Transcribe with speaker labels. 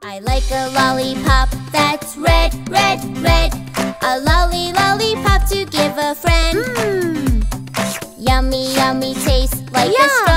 Speaker 1: I like a lollipop that's red, red, red. A lollipop to give a friend. Yummy, yummy taste like a strawberry.